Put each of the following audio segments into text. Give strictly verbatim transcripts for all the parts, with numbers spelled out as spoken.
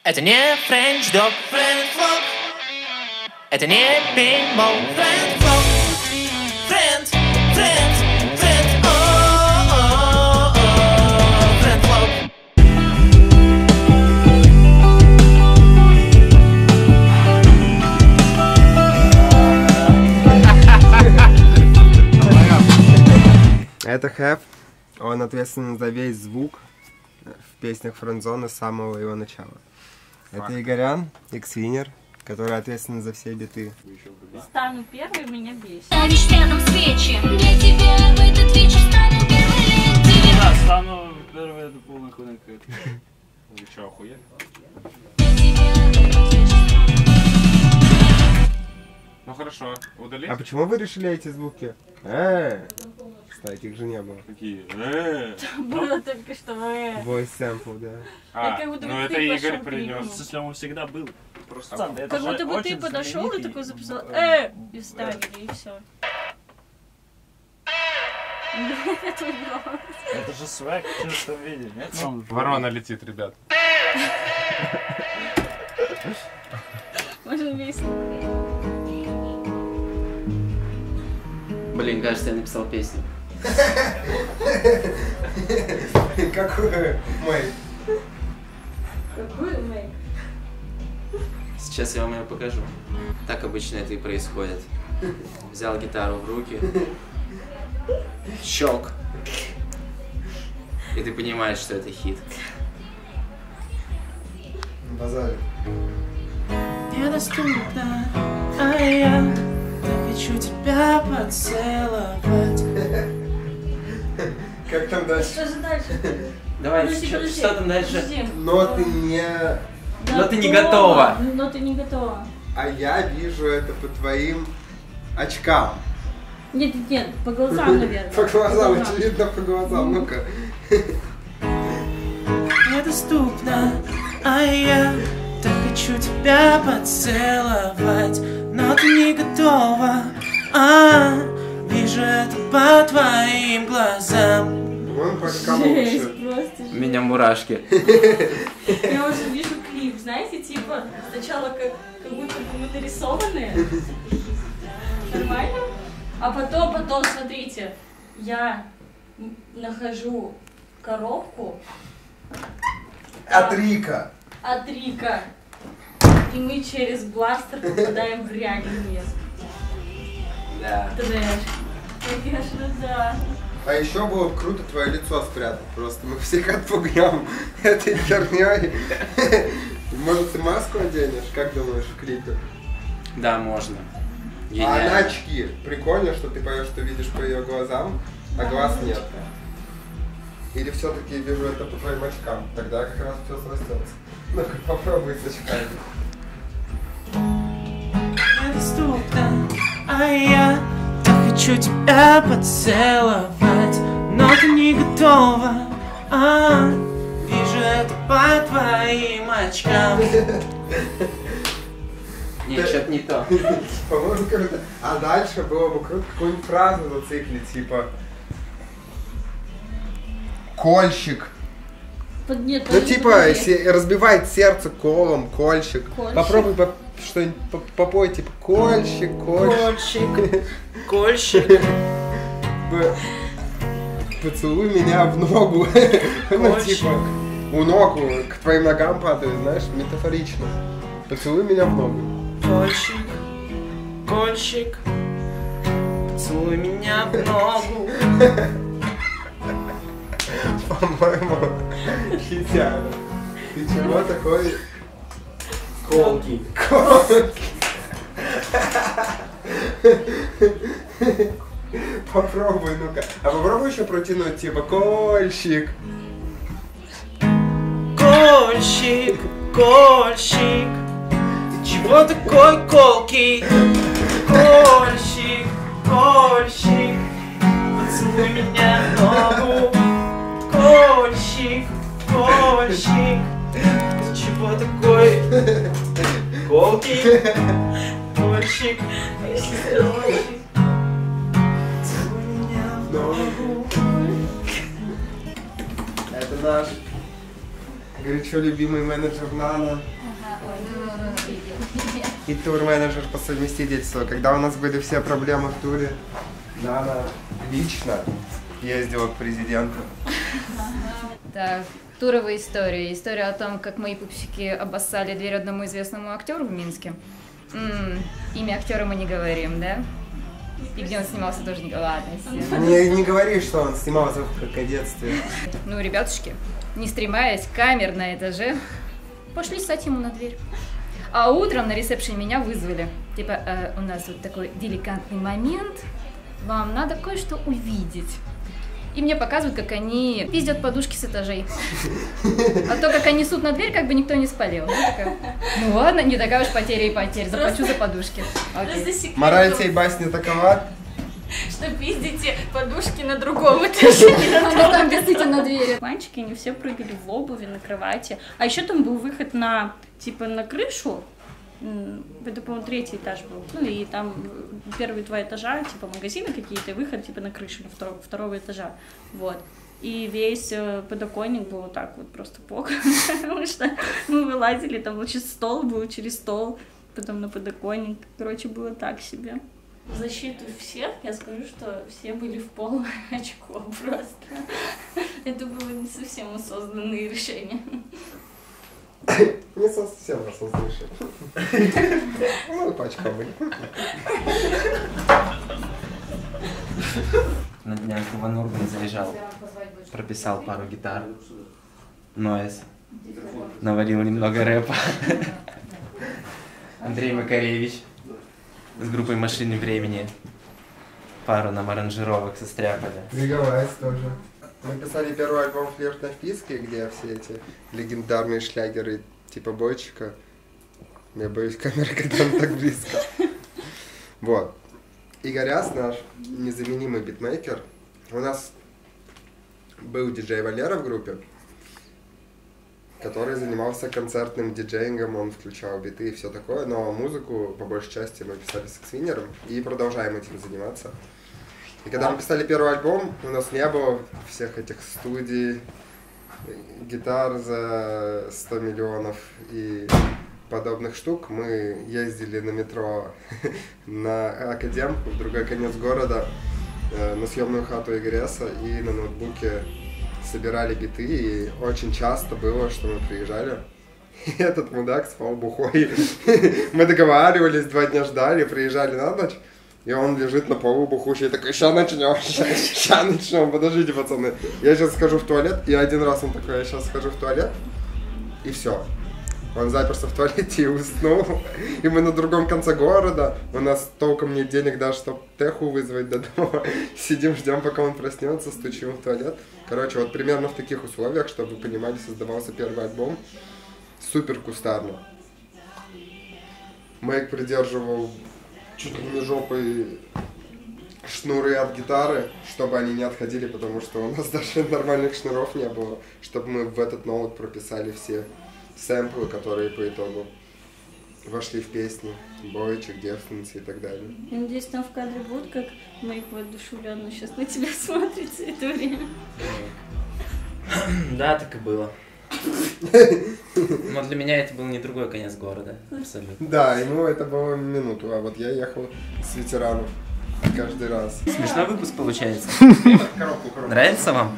Это не French Dog, French Vlog. Это не пейнтбол, French Vlog. Friend, friend, friend, о-о-о, French Vlog. Это Хэв, он ответственен за весь звук в песнях Френдзоны с самого его начала. Это Игорян, Иксвинер, который ответственен за все биты. Стану первой, меня бесит. Ставишь рядом свечи. Для тебя в этот вечер стану первой. Да, стану первой, это полная хуйня какая-то. Вы чё, охуели? Ну хорошо, удали. А почему вы решили эти звуки? Э, кстати, их же не было. Какие? Э. Было только что вы. Voice sample, да. А, как будто ну бы это ты Игорь пошел принес. кликнул. В смысле, он всегда был. Просто это Как же будто бы ты очень подошел и знаменитый. такой записал э и вставили, и все. Это же свек в чистом виде, нет? Он Ворона летит, ребят. Можно весело. Блин, кажется, я написал песню. Какой мой? Какой мэй? Сейчас я вам ее покажу. Так обычно это и происходит. Взял гитару в руки. Щелк. И ты понимаешь, что это хит. Базарик. Недоступно, а я так хочу тебя поцеловать. Как там дальше? Что же дальше? Давай, Подожди, что, подожди. что там дальше? Подожди. Но ты не... Но ты не готова. Но ты не готова. А я вижу это по твоим очкам. Нет, нет, нет, по глазам, наверное. По глазам, очевидно, по глазам. Ну-ка. Недоступно, а я так хочу тебя поцеловать. Но ты не готова, а вижу это по твоим глазам. Вон по очкам Жесть, лучше. просто жесть. У меня мурашки. Я уже вижу клип, знаете, типа, сначала как, как будто бы мы нарисованные. Нормально? А потом, потом, смотрите, я н- нахожу коробку От Рика. от Рика, и мы через бластер попадаем в реальный мир. Да. Трэш. Конечно, да. А еще было бы круто твое лицо спрятать. Просто мы всех отпугнем этой херней. Может, ты маску оденешь? Как думаешь, в клипе? Да, можно. А она Гениально. очки. Прикольно, что ты поешь, что видишь по ее глазам, а глаз нет. Или все-таки вижу это по твоим очкам. Тогда как раз все срастется. Ну-ка, попробуй с очками. Недоступно, а я так хочу тебя поцеловать. Но ты не готова, а вижу это по твоим очкам. Нет, что-то не то. По-моему, круто. А дальше было бы круто какую-нибудь фразу зациклить, типа... Кольщик. Под, нет, Ну подожди, типа подожди. се- разбивает сердце колом, кольщик. Кольщик? Попробуй по- что-нибудь по- попой, типа кольщик, кольщик. Кольщик, кольщик, П- Поцелуй меня в ногу. Ну Кольщик. типа у ног к твоим ногам падаю, знаешь, метафорично. Поцелуй меня в ногу. кольщик, кольщик, поцелуй меня в ногу. По-моему, хитяра. Ты чего такой колкий? Колкий. Попробуй, ну-ка. А попробуй еще протянуть, типа кольщик. Кольщик, кольщик, ты чего такой колкий? Кольщик, кольщик, поцелуй меня в ногу. Кольщик, кольщик, ты чего такой колкий? Кольщик, кольщик, поцелуй меня в ногу. Это наш горячо любимый менеджер Нана. И тур-менеджер по совместительству. Когда у нас были все проблемы в туре, Нана лично ездила к президенту. Так, туровая история. История о том, как мои пупсики обоссали дверь одному известному актеру в Минске. М-м, имя актера мы не говорим, да? И где он снимался, тоже не говорим. Ладно, Не, не говори, что он снимался в кадетстве. Ну, ребятушки, не стремаясь камер на этаже, пошли ссать ему на дверь. А утром на ресепшене меня вызвали. Типа, э, у нас вот такой деликатный момент, вам надо кое-что увидеть. И мне показывают, как они пиздят подушки с этажей. А то, как они несут на дверь, как бы никто не спалил. Ну, такая, ну ладно, не такая уж потеря и потерь, заплачу за подушки. Окей. Мораль всей басни такова, что пиздите подушки на другом этаже. Она там висите на двери. Мальчики, они все прыгали в обуви, на кровати. А еще там был выход на, типа, на крышу. Это, по-моему, третий этаж был. Ну, и там первые два этажа, типа, магазины какие-то, и выход, типа, на крышу второго, второго этажа. Вот. И весь подоконник был вот так вот просто покрыт, потому что мы вылазили, там, вот, стол был через стол, потом на подоконник. Короче, было так себе. В защиту всех я скажу, что все были в пол очко просто. Это было не совсем осознанные решения. не совсем осознанное решение. Ну, пачка были. На днях Иван Ургант заезжал, прописал пару гитар, нойз, навалил немного рэпа. Андрей Макаревич с группой «Машины времени» пару нам аранжировок состряпали. Григовайс тоже. Мы писали первый альбом «Флирт на вписке», где все эти легендарные шлягеры типа Бойчика. Я боюсь камеры, когда он так близко. Вот. Игоряс, наш незаменимый битмейкер. У нас был диджей Валера в группе, который занимался концертным диджеингом, он включал биты и все такое, но музыку, по большей части, мы писали с Эксвинером и продолжаем этим заниматься. И когда мы писали первый альбом, у нас не было всех этих студий, гитар за сто миллионов и подобных штук. Мы ездили на метро на Академку, в другой конец города, на съемную хату Игоряса и на ноутбуке собирали биты, и очень часто было, что мы приезжали, и этот мудак спал бухой. Мы договаривались, два дня ждали, приезжали на ночь, и он лежит на полу бухущий, такой, ща начнем, ща, ща начнем, подождите, пацаны, я сейчас схожу в туалет, и один раз он такой, я сейчас схожу в туалет, и все. Он заперся в туалете и уснул, и мы на другом конце города, у нас толком нет денег даже, чтобы теху вызвать до дома, сидим, ждем, пока он проснется, стучим в туалет. Короче, вот примерно в таких условиях, чтобы вы понимали, создавался первый альбом, супер кустарно. Мэйк придерживал чуть ли не жопой шнуры от гитары, чтобы они не отходили, потому что у нас даже нормальных шнуров не было, чтобы мы в этот ноут прописали все сэмплы, которые по итогу вошли в песни, Бойчик, девственницы и так далее. Я надеюсь, там в кадре будет, как Мэйк воодушевленно сейчас на тебя смотрит все это время. Да, так и было. Но для меня это был не другой конец города, абсолютно. Да, ему это было минуту, а вот я ехал с ветеранов каждый раз. Смешной выпуск получается. Нравится вам?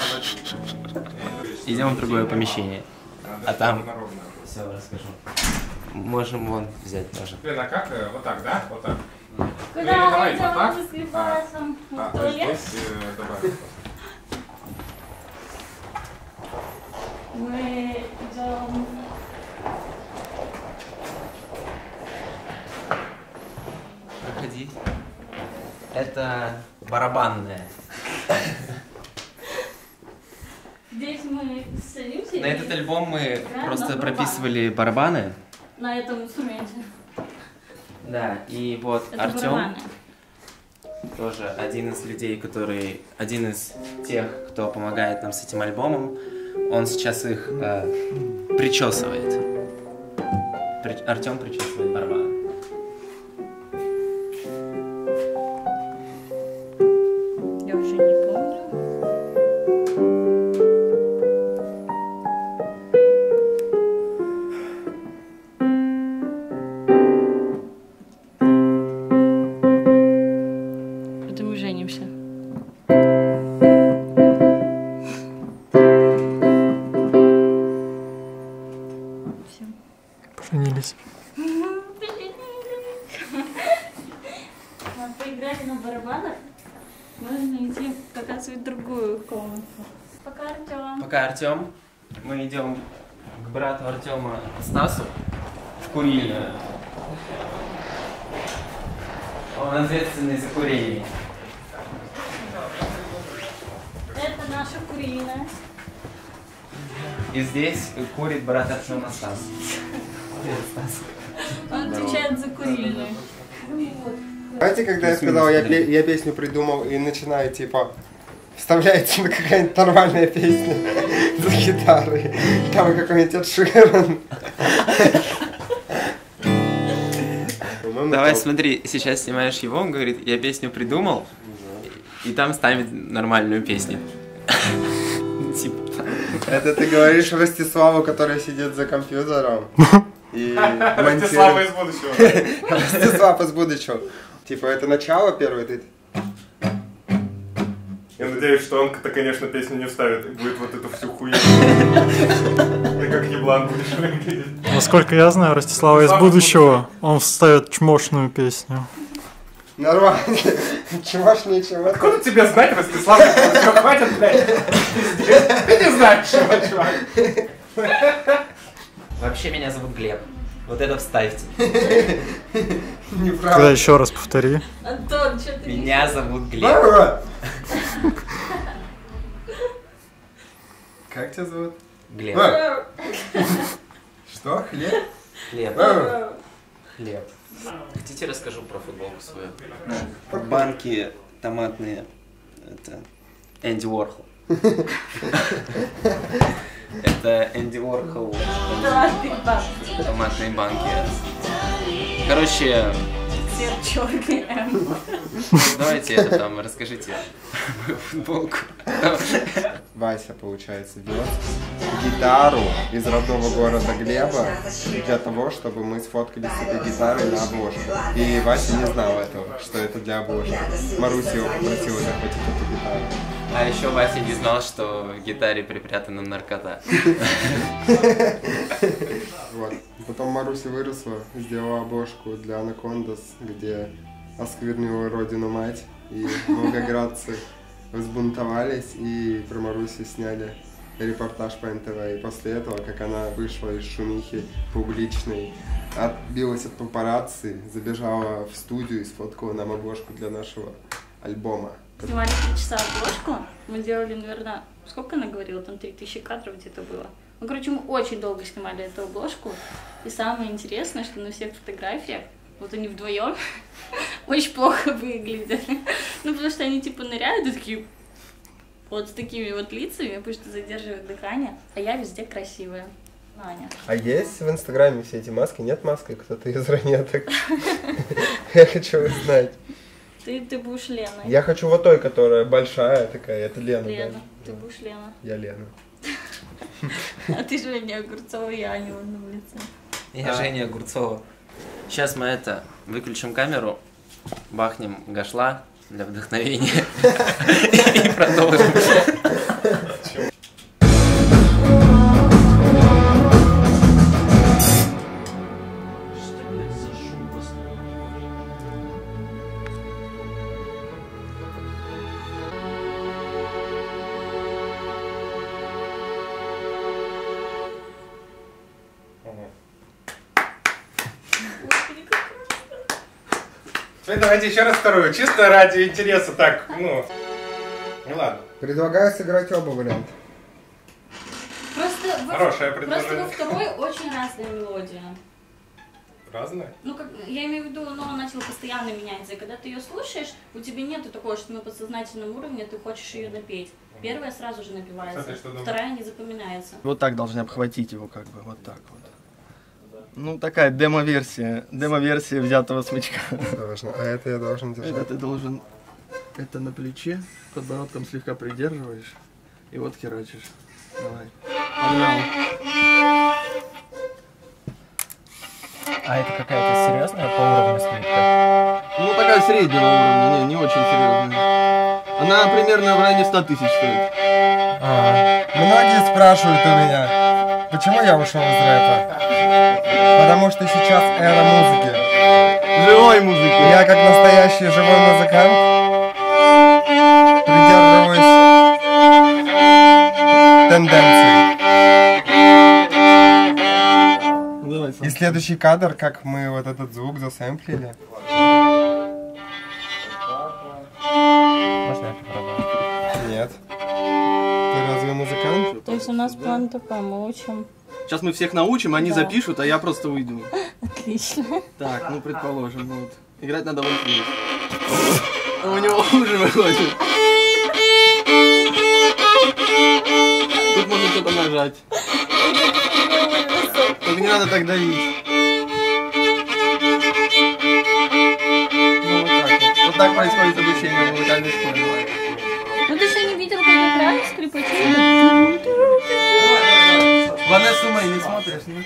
Идем в другое помещение. А там все расскажу. Можем вон взять тоже. Блин, а как? Вот так, да? Вот так. Куда мы вот так? идем с Либасом? А, В туалет? здесь э, добавить. Мы идем... Проходи. Это барабанная. Здесь мы садимся. На этот альбом мы играем просто на прописывали барабаны. На этом инструменте. Да, и вот Это Артем барабаны. тоже один из людей, который, один из тех, кто помогает нам с этим альбомом. Он сейчас их э, причесывает. При, Артем причесывает барабаны. Я уже не помню. Поженились. Мы поиграли на барабанах. Можно идти показывать другую комнату. Пока, Артём. Пока, Артем. Мы идем к брату Артема Стасу в курильную. Он ответственный за курение. Это наша куриная. И здесь курит брат Артема Стас. Привет, Стас. Он отвечает за курильную. Знаете, когда я сказал, я, пе- я песню придумал и начинаю, типа, вставляется на какая-нибудь нормальная песня за гитарой, там какой-нибудь Эд Ширан. Давай смотри, сейчас снимаешь его, он говорит, я песню придумал, и там ставит нормальную песню. Это ты говоришь Ростиславу, который сидит за компьютером и Ростислава из будущего. Ростислав из будущего. Типа, это начало первое, ты... Я надеюсь, что он-то, конечно, песню не вставит и будет вот эту всю хуйню. Ты как еблан будешь выглядеть. Насколько я знаю, Ростислава из будущего, он вставит чмошную песню. Нормально. Чувашний чувак. Откуда тебе знать, Ростислав? Все, хватит, блядь. Ты не знаешь, чего, чувак. Вообще меня зовут Глеб. Вот это вставьте. Неправда. Когда еще раз повтори. Антон, что ты... Меня зовут Глеб. Как тебя зовут? Глеб. Что? Хлеб? Хлеб. Хлеб. Хотите, расскажу про футболку свою? Банки томатные. Это Энди Уорхол. Это Энди Уорхол. Томатные банки. Короче, Цвет черный М. давайте это там расскажите мою футболку. Вася, получается, берет гитару из родного города Глеба для того, чтобы мы сфоткали себе гитарой на обложку. И Вася не знал этого, что это для обложки. Маруся его попросила захватить эту гитару. А еще Вася не знал, что в гитаре припрятана наркота. Вот. Потом Маруся выросла, сделала обложку для Анакондас, где осквернила родину мать, и волгоградцы взбунтовались, и про Марусю сняли репортаж по эн тэ вэ. И после этого, как она вышла из шумихи публичной, отбилась от папарацци, забежала в студию и сфоткала нам обложку для нашего альбома. Снимали три часа обложку. Мы делали, наверное, сколько она говорила, там три тысячи кадров где-то было. Ну, короче, мы очень долго снимали эту обложку. И самое интересное, что на всех фотографиях, вот они вдвоем очень плохо выглядят. Ну, потому что они типа ныряют и такие вот с такими вот лицами, потому что задерживают дыхание. А я везде красивая. Аня. А есть в Инстаграме все эти маски? Нет маски? Кто-то из ранеток? Я хочу узнать. Ты, ты будешь Леной. Я хочу вот той, которая большая такая. Это Лена. Лена. Да? Ты будешь Лена. Я Лена. А ты Женя Огурцова, я Аня в одном лице. Я Женя Огурцова. Сейчас мы это, выключим камеру, бахнем гашла для вдохновения и продолжим. Давайте еще раз вторую, чисто ради интереса, так, ну, ну ладно. Предлагаю сыграть оба варианта. Просто, Хорошее во, предложение. просто во второй очень разная мелодия. Разные? Ну, как, я имею в виду, но она начала постоянно меняться. И когда ты ее слушаешь, у тебя нету такого, что на подсознательном уровне ты хочешь ее допеть. Первая сразу же напевается, Кстати, что думаешь? вторая не запоминается. Вот так должны обхватить его, как бы, вот так вот. Ну, такая демо-версия, демо-версия взятого смычка. Должен. А это я должен держать. Это ты должен, это на плече, подбородком слегка придерживаешь, и вот херачишь. Давай. Погнал. А это какая-то серьезная по уровню скрипка? Ну, такая среднего уровня, не, не очень серьезная. Она примерно в районе ста тысяч стоит. А, многие спрашивают у меня, Почему я ушел из рэпа? Потому что сейчас эра музыки. Живой музыки. Я как настоящий живой музыкант придерживаюсь тенденций. Давай, И следующий кадр, как мы вот этот звук засэмплили. Можно я попробую? Нет. Ты разве музыкант? То есть у нас план такой, мы учим. Сейчас мы всех научим, они Да. запишут, а я просто уйду. Отлично. Так, ну предположим, вот. Играть надо вот здесь. А у него хуже выходит. Тут можно что-то нажать. Только не надо так давить. Ну вот так вот. Вот так происходит обучение в музыкальной школе. Ну ты что, не видел, как играют скрипачи? Ванессу Мэй не смотришь, ну?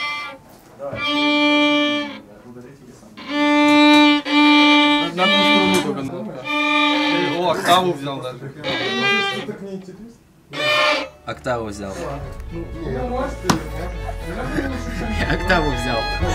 На одну струну только надо. О, октаву взял даже. Октаву взял. Октаву взял.